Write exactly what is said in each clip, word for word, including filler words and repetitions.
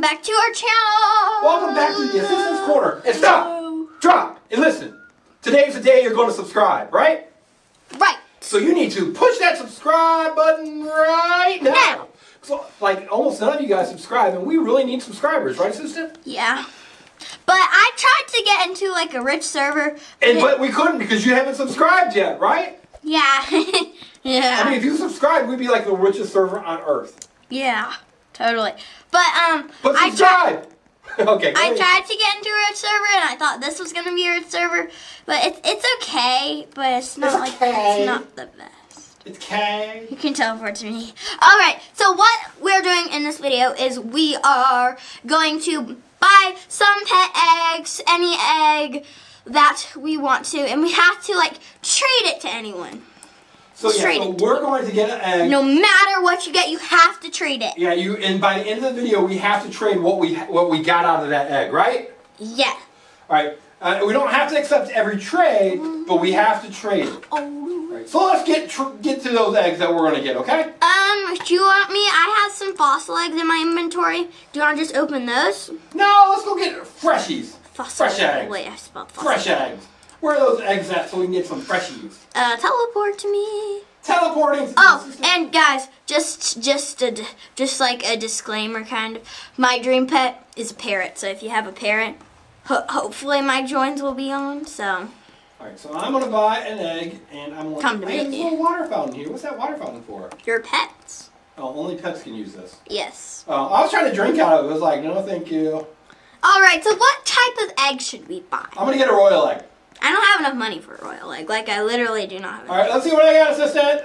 back to our channel. Welcome back to the Assistant's Corner. And stop, drop, and listen. Today's the day you're going to subscribe, right? Right. So you need to push that subscribe button right now. now. So, like, almost none of you guys subscribe, and we really need subscribers, right, Assistant? Yeah. But I tried to get into, like, a rich server. And But we couldn't because you haven't subscribed yet, right? Yeah. Yeah. I mean, if you subscribe, we'd be like the richest server on Earth. Yeah, totally. But, um... But I subscribe! Okay, I ahead. tried to get into a rich server, and I thought this was going to be a rich server. But it's, it's okay, but it's not, It's like, okay. it's not the best. It's okay. You can teleport to me. Alright, so what we're doing in this video is we are going to buy some pet eggs, any egg that we want to, and we have to, like, trade it to anyone. So yeah, Trade so it. we're going to get an egg. No matter what you get, you have to trade it. Yeah, you. And by the end of the video, we have to trade what we what we got out of that egg, right? Yeah. All right. Uh, we don't have to accept every trade, but we have to trade it. Oh. Right, so let's get tr get to those eggs that we're going to get, okay? Um, do you want me? I have some fossil eggs in my inventory. Do you want to just open those? No, let's go get freshies. Fossil. Fresh eggs. Wait, I spelled fossil. Fresh eggs. Where are those eggs at so we can get some freshies? Uh, teleport to me. Teleporting. To Oh, the and guys, just just a, just like a disclaimer, kind of. My dream pet is a parrot. So if you have a parrot, ho hopefully my joins will be on. So. All right, so I'm gonna buy an egg, and I'm gonna. Come to I have me. a little water fountain here. What's that water fountain for? Your pets. Oh, only pets can use this. Yes. Oh, I was trying to drink out of it. It was like, no, thank you. All right. So what type of egg should we buy? I'm gonna get a royal egg. I don't have enough money for a royal egg. Like I literally do not have. All right, let's see what I got, Assistant.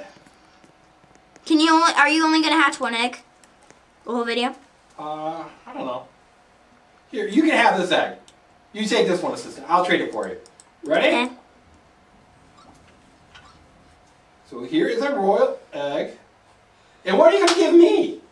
Can you only? Are you only gonna hatch one egg? The whole video? Uh, I don't know. Here, you can have this egg. You take this one, Assistant. I'll trade it for you. Ready? Okay. So here is a royal egg. And what are you gonna give me?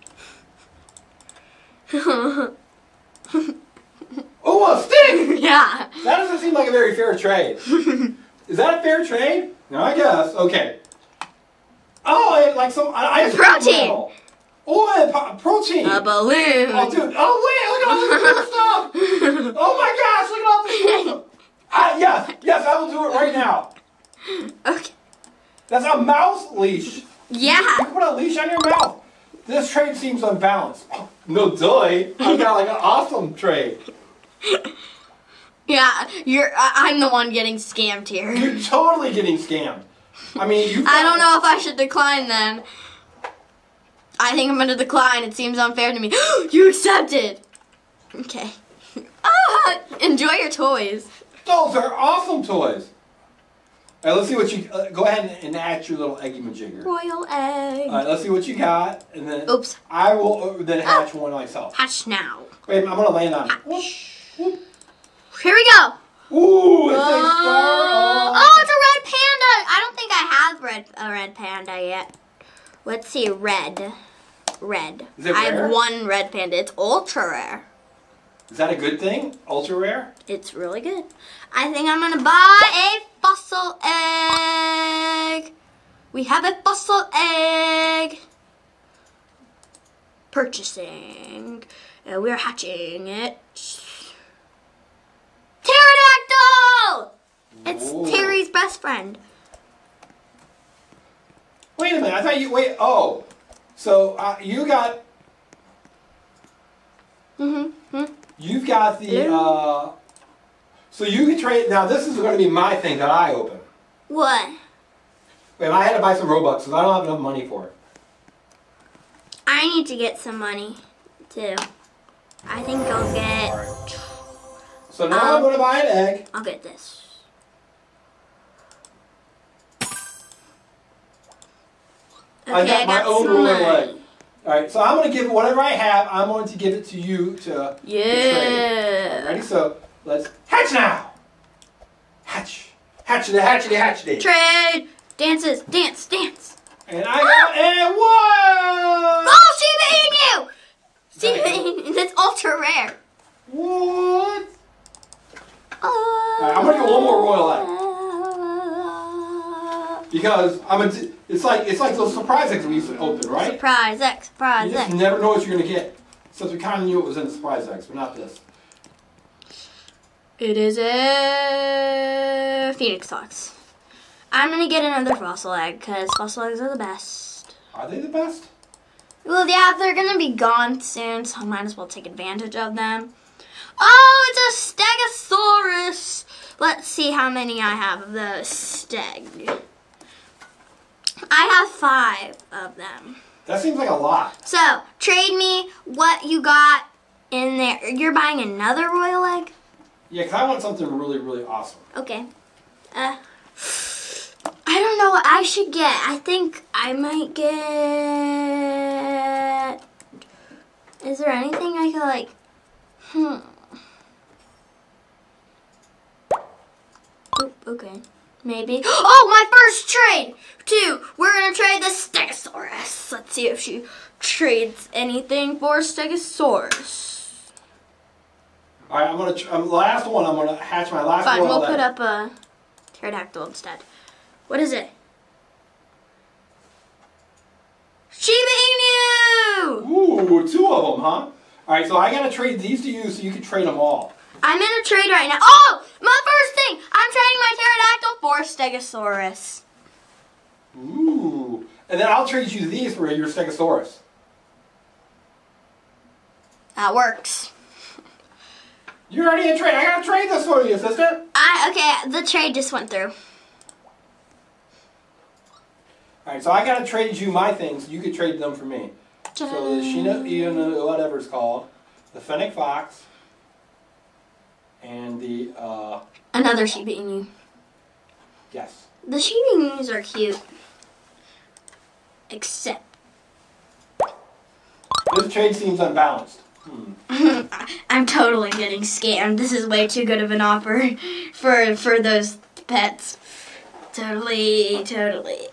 Oh, a stick! Yeah. That doesn't seem like a very fair trade. Is that a fair trade? No, I guess. Okay. Oh, and like some I, I Protein. Oh, and po protein. A balloon. Oh, dude. Oh, wait. Look at all this cool stuff. Oh my gosh. Look at all this cool stuff. Uh, yes. Yes, I will do it right now. Okay. That's a mouse leash. Yeah. You can put a leash on your mouth. This trade seems unbalanced. Oh, no duh. I've got like an awesome trade. Yeah, you're. I- I'm the one getting scammed here. You're totally getting scammed. I mean, you. I don't know if I should decline then. I think I'm gonna decline. It seems unfair to me. You accepted. Okay. Ah, enjoy your toys. Those are awesome toys. All right, let's see what you. Uh, go ahead and, and hatch your little eggy majigger. Royal egg. All right, let's see what you got, and then. Oops. I will uh, then hatch one myself. Hatch now. Wait, I'm gonna land on it. Whoop, whoop. Here we go. Ooh, it's Uh, a star. Oh. oh, it's a red panda. I don't think I have red a red panda yet. Let's see, red, red. Is it I rare? have one red panda. It's ultra rare. Is that a good thing? Ultra rare? It's really good. I think I'm gonna buy a fossil egg. We have a fossil egg. Purchasing. Uh, we're hatching it. Pterodactyl! It's Whoa. Terry's best friend. Wait a minute. I thought you. Wait. Oh. So uh, you got. Mm-hmm. You've got the. Uh, so you can trade. Now this is going to be my thing that I open. What? Wait, I had to buy some Robux because I don't have enough money for it. I need to get some money too. I think I'll get. All right. So now Um, I'm going to buy an egg. I'll get this. Okay, I got my own some royal money. egg. All right, so I'm going to give whatever I have. I'm going to give it to you to, to trade. Yeah. Ready? So let's hatch now. Hatch, hatchity, hatchity, hatchity. Trade. Dances. Dance. Dance. And I got and whoa! Oh, she beat you. She That's ultra rare. What? Oh. All right, I'm gonna get one more royal egg. Because I'm a, it's like it's like those surprise eggs we used to open, right? Surprise X. Surprise You just X. never know what you're gonna get. Since we kind of knew it was in the surprise eggs, but not this. It is a Phoenix Fox. I'm gonna get another fossil egg because fossil eggs are the best. Are they the best? Well, yeah, they're gonna be gone soon, so I might as well take advantage of them. Oh, it's a Stegosaurus. Let's see how many I have of those steg. I have five of them. That seems like a lot. So, trade me what you got in there. You're buying another royal egg? Yeah, because I want something really, really awesome. Okay. Uh, I don't know what I should get. I think I might get... Is there anything I could, like... Hmm. Oh, okay. Maybe. Oh, my first trade! Two. We're going to trade the Stegosaurus. Let's see if she trades anything for Stegosaurus. All right, I'm going to, um, last one, I'm going to hatch my last one. Fine, we'll put up a pterodactyl instead. What is it? Shiba Inu! Ooh, two of them, huh? All right, so I got to trade these to you so you can trade them all. I'm in a trade right now. Oh, my first thing. I'm trading my pterodactyl for Stegosaurus. Ooh. And then I'll trade you these for your Stegosaurus. That works. You're already in trade. I got to trade this for you, assistant. I, okay, the trade just went through. All right, so I got to trade you my things. You could trade them for me. So the Shiba Inu, whatever it's called, the Fennec Fox, and the, uh... Another Shiba Inu. Yes. The Shiba Inus are cute. Except... This trade seems unbalanced. Hmm. I'm totally getting scammed. This is way too good of an offer for, for those pets. Totally, totally.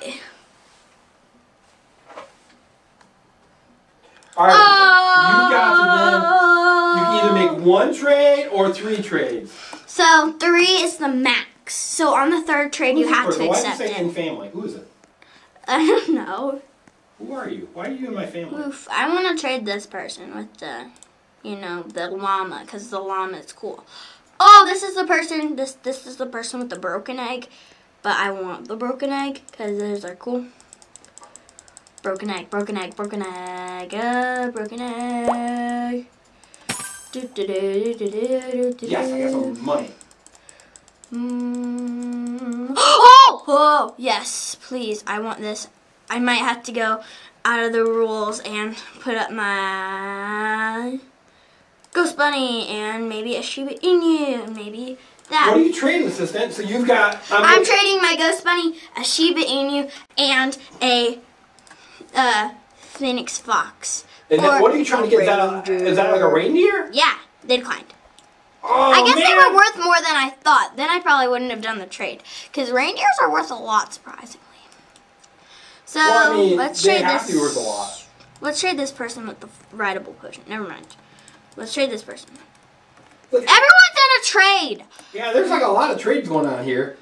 All right, Oh. you got to then, you can either make one trade or three trades. So, three is the max. So, on the third trade, you Who's have the to person? accept Why did you say in it. family? Who is it? I don't know. Who are you? Why are you in my family? Oof. I want to trade this person with the, you know, the llama, because the llama is cool. Oh, this is the person, this this is the person with the broken egg. But I want the broken egg, because those are cool. Broken egg, broken egg, broken egg, uh, broken egg. Do, do, do, do, do, do, Yes, I got some money. Mm. Oh! Oh! Yes, please. I want this. I might have to go out of the rules and put up my Ghost Bunny and maybe a Shiba Inu and maybe that. What are you trading, assistant? So you've got... Um, I'm trading my Ghost Bunny, a Shiba Inu, and a uh, Phoenix Fox. And then what are you trying to get? Is that, a, is that like a reindeer? Yeah, they declined. Oh, I guess man. they were worth more than I thought. Then I probably wouldn't have done the trade. Because reindeers are worth a lot, surprisingly. So, Well, I mean, let's they trade have this. to be worth a lot. Let's trade this person with the rideable potion. Never mind. Let's trade this person. Look, Everyone's in a trade! yeah, there's like a lot of trades going on here.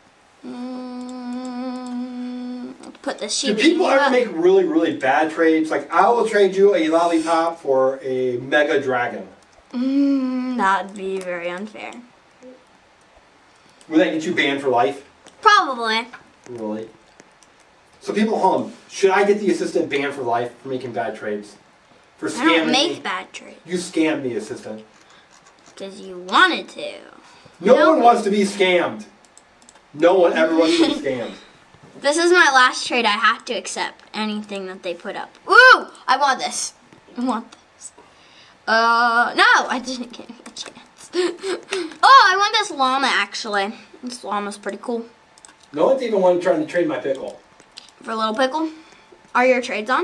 Mm, let's put this Do sheep. people ever make really, really bad trades? Like, I will trade you a lollipop for a mega dragon. Mm, that'd be very unfair. Would that get you banned for life? Probably. Really? So people home, should I get the assistant banned for life for making bad trades? For I scamming don't make me? bad trades. You scammed me, assistant. Because you wanted to. No Nope. one wants to be scammed. No one ever wants to be scammed. This is my last trade. I have to accept anything that they put up. Ooh! I want this. I want this. Uh, no! I didn't get a chance. Oh, I want this llama, actually. This llama's pretty cool. No one's even one trying to trade my pickle. For Little Pickle. Are your trades on?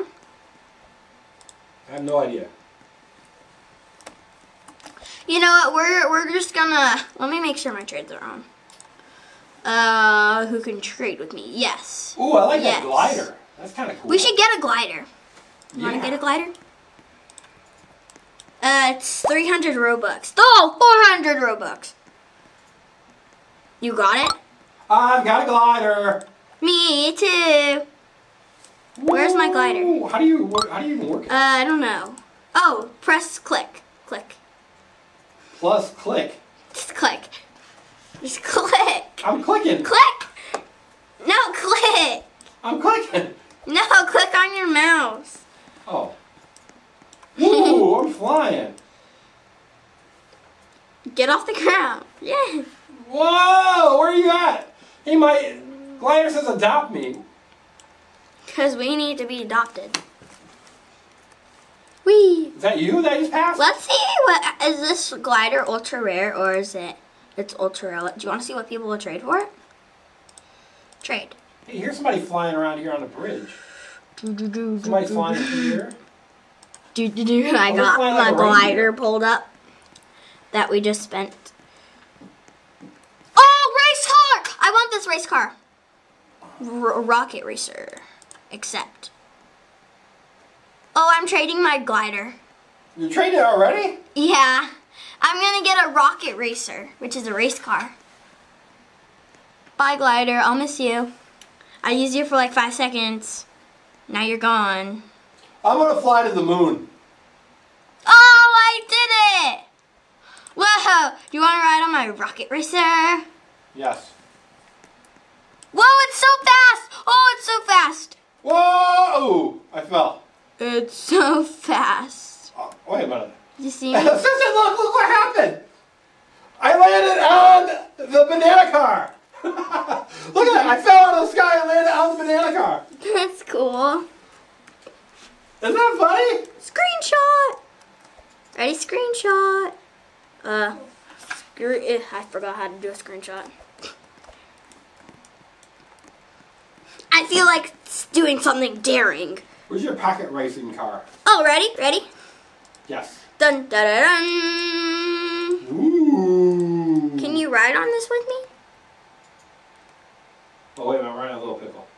I have no idea. You know what? We're, we're just gonna... Let me make sure my trades are on. Uh, who can trade with me? Yes. Ooh, I like Yes. that glider. That's kind of cool. We should get a glider. You want Yeah. to get a glider? Uh, it's three hundred Robux. Oh, four hundred Robux. You got it? I've got a glider. Me too. Where's my glider? Ooh, how do you work? How do you even work it? Uh, I don't know. Oh, press click. Click. Plus click. Just click. Just click. I'm clicking. Click. No, click. I'm clicking. No, click on your mouse. Oh. Ooh, I'm flying. Get off the ground. Yeah. Whoa, where are you at? Hey, my glider says adopt me. Because we need to be adopted. Whee. Is that you that just passed? Let's see what is this glider ultra rare or is it it's ultra rare. Do you want to see what people will trade for it? Trade. Hey, here's somebody flying around here on the bridge. Somebody's flying through here. Do, do, do. I Oh, got like my a glider reindeer. pulled up that we just spent. Oh, race car! I want this race car. R rocket racer. Accept. Oh, I'm trading my glider. You traded already? Yeah. I'm gonna get a rocket racer, which is a race car. Bye, glider. I'll miss you. I used you for like five seconds. Now you're gone. I'm gonna fly to the moon. Oh, I did it! Whoa! Do you want to ride on my rocket racer? Yes. Whoa, it's so fast! Oh, it's so fast! Whoa! I fell. It's so fast. Oh, wait a minute. You see me? Sister, look, look what happened. I landed on the banana car. Look at that. I fell out of the sky and landed on the banana car. That's cool. Isn't that funny? Screenshot! Ready? Screenshot. Uh, screw eh, I forgot how to do a screenshot. I feel like doing something daring. Where's your pocket racing car? Oh, ready? Ready? Yes. Dun dun dun dun. Ooh. Can you ride on this with me? Oh, wait a minute. I'm riding a little pickle.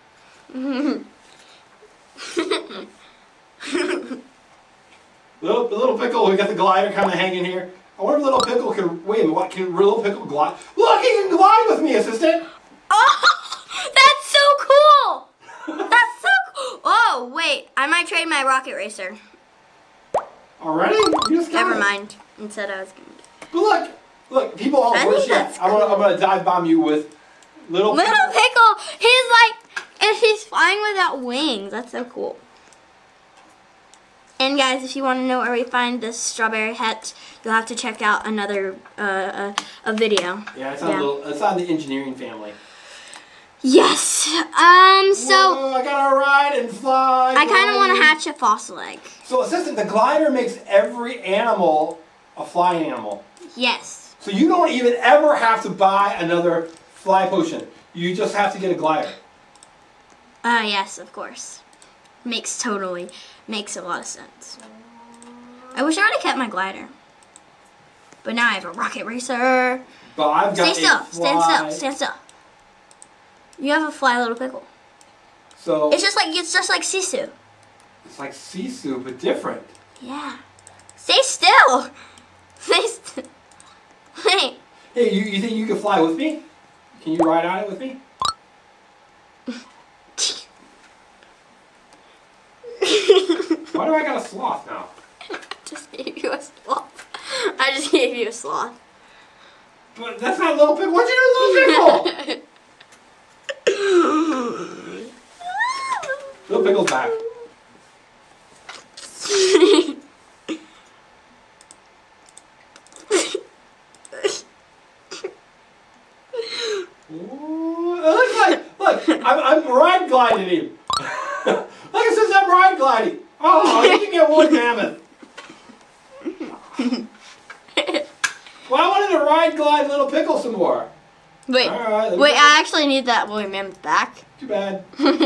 little, little pickle, we got the glider kind of hanging here. I wonder if little pickle can, wait a minute, what, can little pickle glide? Look, he can glide with me, assistant. Oh, that's so cool! That's so cool! Oh, wait, I might trade my rocket racer. Already? You just got Never it. mind. Instead, I was going to. But look, look, people all I worse think yet. that's I'm gonna, I'm gonna dive bomb you with little. Little pickle. Pickle! He's like, and he's flying without wings. That's so cool. And guys, if you want to know where we find this strawberry hat, you'll have to check out another uh, a, a video. Yeah, it's on, Yeah. Little, it's on the engineering family. Yes. Um. So Whoa, I gotta ride and fly. I kind of want to glide. hatch a fossil egg. So, assistant, the glider makes every animal a flying animal. Yes. So you don't even ever have to buy another fly potion. You just have to get a glider. Uh. Yes. Of course. Makes totally makes a lot of sense. I wish I would have kept my glider. But now I have a rocket racer. But I've got Stay still. a Stand fly. still. Stand still. You have a fly little pickle. So It's just like it's just like Sisu. it's like Sisu, but different. Yeah. Stay still. Stay still. Wait. Hey, you, you think you can fly with me? Can you ride on it with me? Why do I got a sloth now? Just gave you a sloth. I just gave you a sloth. But that's not little pickle. What'd you do to little pickle? Little pickle's back. Ooh, it looks like, look, I'm, I'm ride gliding him. Look, it says I'm ride gliding. Oh, you can get wood mammoth. Well, I wanted to ride glide little pickle some more. Wait. All right, let me Wait, go. I actually need that woolly mammoth back. Too bad.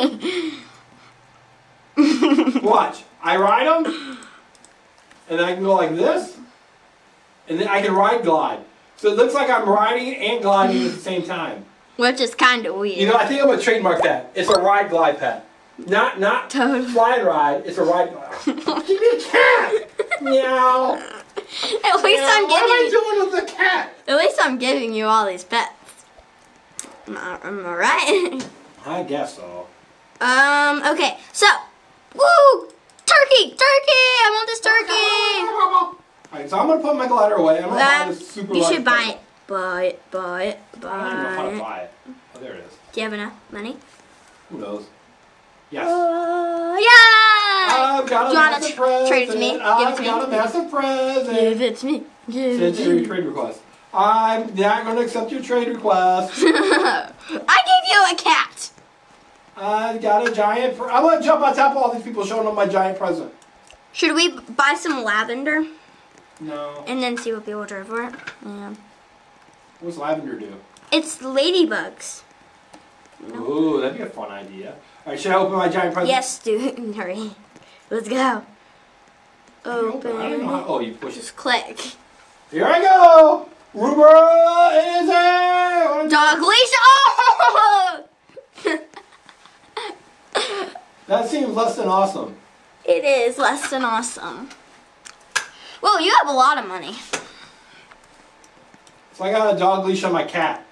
Watch. I ride them, and then I can go like this, and then I can ride glide. So it looks like I'm riding and gliding at the same time. Which is kind of weird. You know, I think I'm gonna trademark that. It's a ride glide pet. Not not Totally. fly and ride. It's a ride glide. Give me a cat. Meow. At least Meow. I'm What am I giving. doing with the cat? At least I'm giving you all these pets. Am I, am I right? I guess so. um. Okay. So, woo! Turkey! Turkey! I want this turkey! Alright, so I'm going to put my glider away. I'm going to buy Uh, this super you large should buy puzzle. it. Buy it. Buy it. I don't even know how Buy to it. buy it. Oh, there it is. Do you have enough money? Who knows? Yes. Uh, yeah! I've got a Do you wanna massive tr- present. trade it to me? Give it I've to me. got a massive present. Give it to me. Give it Send to your me. trade request. I'm not going to accept your trade request. I gave you a cat. I've got a giant. Pr- I'm going to jump on top of all these people showing them my giant present. Should we buy some lavender No. and then see what people try for it? Yeah. What's lavender do? It's ladybugs. No. Ooh, that'd be a fun idea. All right, should I open my giant present? Yes, dude. Hurry. Let's go. How do you Open. I don't know how. Oh, you push it. Just click. Here I go. Rubra is a Dog leash. Oh! That seems less than awesome. It is less than awesome. Well, you have a lot of money. So I got a dog leash on my cat.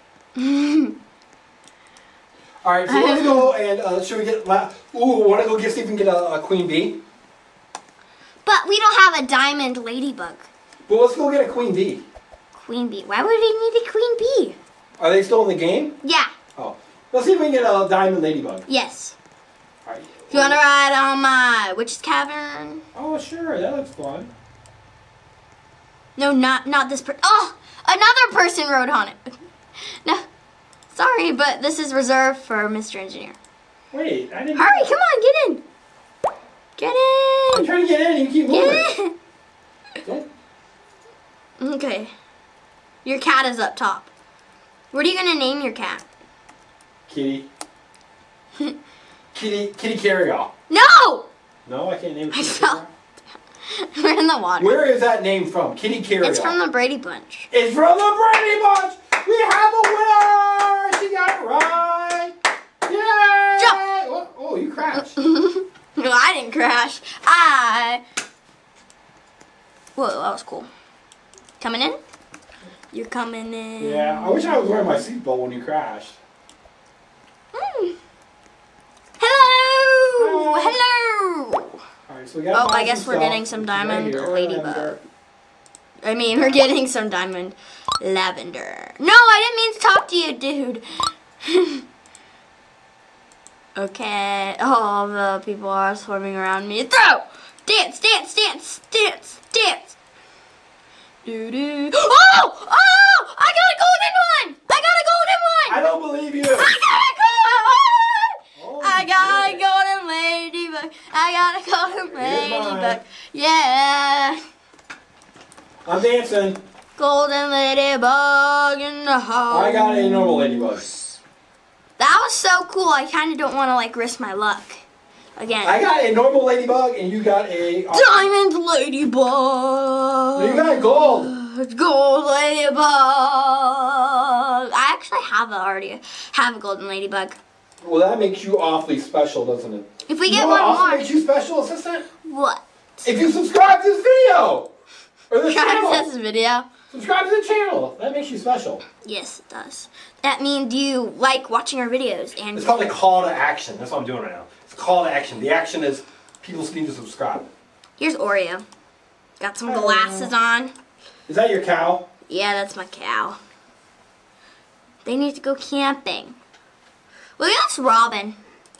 All right, so let's go and uh, should we get? La- Ooh, want to go get see if we can get a, a queen bee? But we don't have a diamond ladybug. Well, let's go get a queen bee. Queen bee. Why would we need a queen bee? Are they still in the game? Yeah. Oh, let's see if we can get a diamond ladybug. Yes. All right. You want to ride on my witch's cavern? Oh, sure, that looks fun. No, not not this person. Oh, another person rode on it. No, sorry, but this is reserved for Mister Engineer. Wait, I didn't. Hurry, come on, get in. Get I'm in. trying to get in. You keep moving. Get Don't. in. Okay. Your cat is up top. What are you gonna name your cat? Kitty. Kitty. Kitty Carryall. No! No, I can't name it. I Kitty fell. Carryall. We're in the water. Where is that name from? Kitty Carryall. It's from the Brady Bunch. It's from the Brady Bunch. We have a winner. She got it right. Yay! Jump. Oh, oh, you crashed. No, I didn't crash. I. Whoa, that was cool. Coming in? You're coming in. Yeah, I wish I was wearing my seatbelt when you crashed. Mm. Hello! Hi. Hello! All right, so we got. Oh, I guess we're getting some diamond Right ladybug. I mean, we're getting some diamond lavender. No, I didn't mean to talk to you, dude. Okay, all the people are swarming around me. Throw! Dance, dance, dance, dance, dance. Doo doo. Oh! Oh! I got a golden one! I got a golden one! I don't believe you. I got a golden one! Oh, I got a yeah. golden ladybug. I got a golden Here's mine. ladybug. Yeah. I'm dancing. Golden ladybug in the house. I got a normal ladybug. That was so cool. I kind of don't want to like risk my luck again. I got a normal ladybug, and you got a. Uh, Diamond ladybug. you got a gold. Gold ladybug. I actually have a, already have a golden ladybug. Well, that makes you awfully special, doesn't it? If we You get know one what also more, makes you special, assistant? what? If you subscribe to this video or this channel, Subscribe to this video. subscribe to the channel. That makes you special. Yes, it does. That means you like watching our videos and It's called a call to action. That's what I'm doing right now. It's a call to action. The action is people need to subscribe. here's Oreo. Got some Hello. glasses on. Is that your cow? Yeah, that's my cow. They need to go camping. Look at this robin.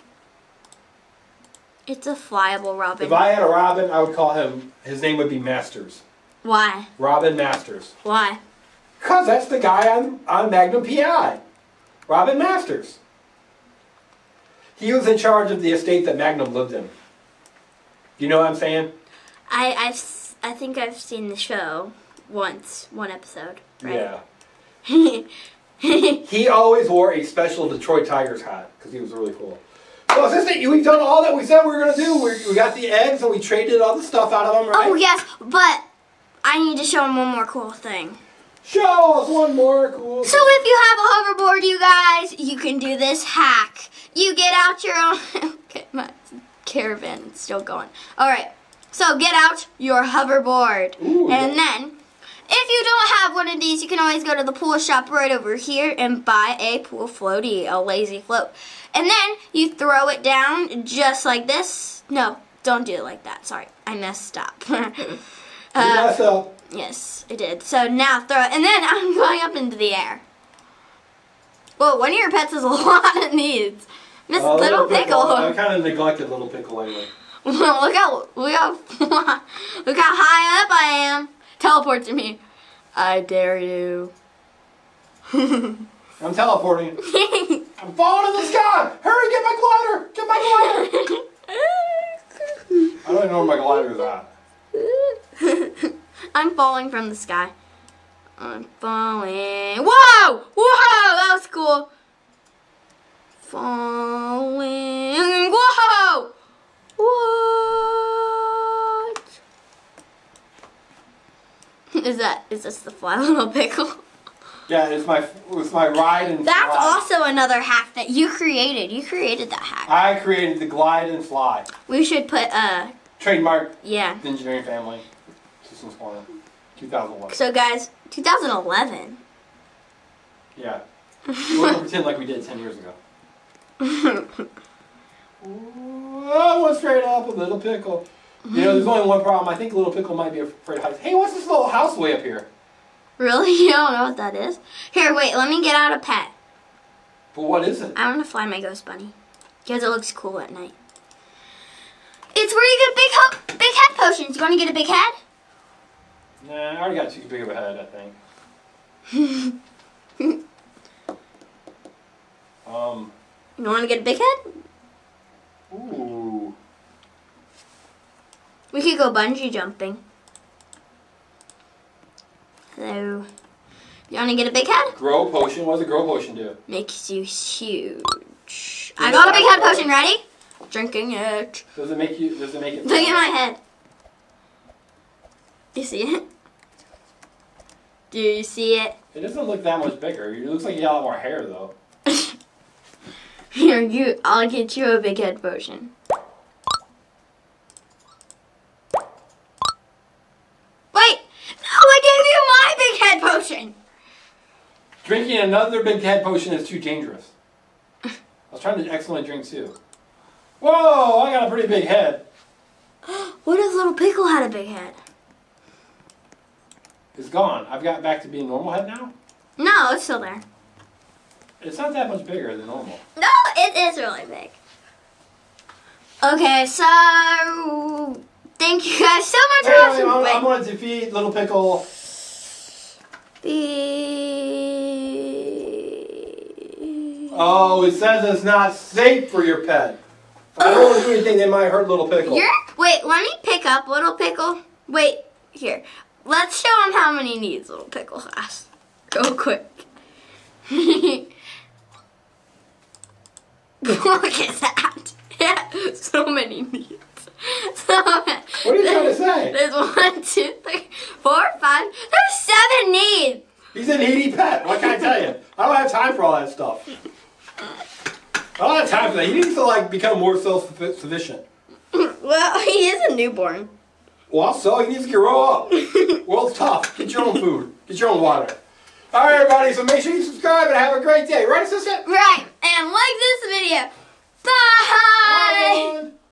It's a flyable robin. If I had a Robin, I would call him, his name would be Masters. Why? Robin Masters. Why? Because that's the guy on, on Magnum P I. Robin Masters. He was in charge of the estate that Magnum lived in. You know what I'm saying? I I've s- I think I've seen the show once, one episode. Right? Yeah. He always wore a special Detroit Tigers hat because he was really cool. So, assistant, we've done all that we said we were going to do. We, we got the eggs and we traded all the stuff out of them, right? Oh yes, but I need to show him one more cool thing. Show us one more cool So if you have a hoverboard, you guys, you can do this hack. You get out your own. Okay, my caravan is still going. All right. So get out your hoverboard, Ooh, and yeah. then. If you don't have one of these, you can always go to the pool shop right over here and buy a pool floaty, a lazy float. And then you throw it down just like this. No, don't do it like that. Sorry, I messed up. You Uh, messed up. yes, I did. So now throw it, and then I'm going up into the air. Whoa, one of your pets has a lot of needs. Miss Uh, Little Pickle. I kind of neglected Little Pickle lately. look how look how look how high up I am. Teleport to me. I dare you. I'm teleporting. I'm falling in the sky. Hurry, get my glider. Get my glider. I don't even know where my glider is at. I'm falling from the sky. I'm falling. Whoa! Whoa! That was cool. Falling. Whoa! What? Is that? Is this the fly Little Pickle? Yeah, it's my it's my ride and That's fly. also another hack that you created. You created that hack. I created the glide and fly. We should put uh Trademark. yeah. The Engineering Family. Systems Corner. two thousand eleven. So guys, two thousand eleven. Yeah. We're gonna pretend like we did ten years ago. Oh, went straight up a Little Pickle. You know, there's only one problem. I think Little Pickle might be afraid of heights. Hey, what's this little house way up here? Really? You don't know what that is? Here, wait, let me get out a pet. But what is it? I want to fly my ghost bunny. Because it looks cool at night. It's where you get big ho big head potions. You want to get a big head? Nah, I already got too big of a head, I think. um. You want to get a big head? Ooh. We could go bungee jumping. Hello. You want to get a big head? Grow potion. What does a grow potion do? Makes you huge. I got a big head potion. Ready? Drinking it. Does it make you? Does it make it? Look at my head. Do you see it? Do you see it? It doesn't look that much bigger. It looks like you got a lot more hair, though. Here, you. I'll get you a big head potion. Wait! No, I gave you my big head potion! Drinking another big head potion is too dangerous. I was trying to excellent drink too. Whoa! I got a pretty big head. What if Little Pickle had a big head? It's gone. I've got back to being normal head now. No, it's still there. It's not that much bigger than normal. No, it is really big. Okay, so thank you guys so much for Hey, watching. I'm, Wait. I'm gonna defeat Little Pickle. Be- Oh, it says it's not safe for your pet. I don't want to do anything that might hurt Little Pickle. You're, wait, let me pick up Little Pickle. Wait, here. Let's show him how many needs Little Pickle has. Real quick. Look at that. Yeah, so many needs. So many. What are you trying to say? There's one, two, three, four, five. There's seven needs. He's a needy pet. What can I tell you? I don't have time for all that stuff. I don't have time for that. He needs to like become more self-sufficient. Well, he is a newborn. Well, so he needs to grow up. World's tough. Get your own food. Get your own water. All right, everybody. So make sure you subscribe and have a great day. Right, assistant? Right, and like this video. Bye. Bye.